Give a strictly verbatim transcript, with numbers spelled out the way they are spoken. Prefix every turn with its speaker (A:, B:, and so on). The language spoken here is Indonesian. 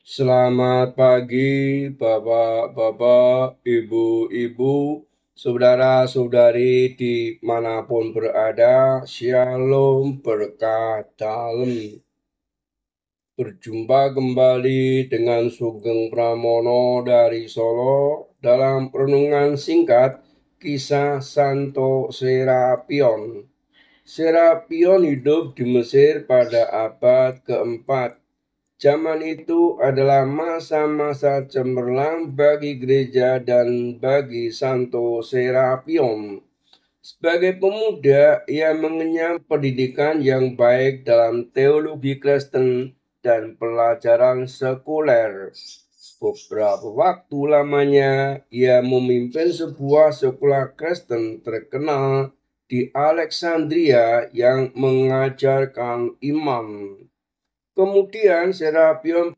A: Selamat pagi, Bapak-bapak, Ibu-ibu, saudara-saudari dimanapun berada. Shalom, berkat dalam. Berjumpa kembali dengan Sugeng Pramono dari Solo dalam renungan singkat kisah Santo Serapion. Serapion hidup di Mesir pada abad keempat. Zaman itu adalah masa-masa cemerlang bagi gereja dan bagi Santo Serapion. Sebagai pemuda, ia mengenyam pendidikan yang baik dalam teologi Kristen dan pelajaran sekuler. Beberapa waktu lamanya, ia memimpin sebuah sekolah Kristen terkenal di Alexandria yang mengajarkan iman. Kemudian Serapion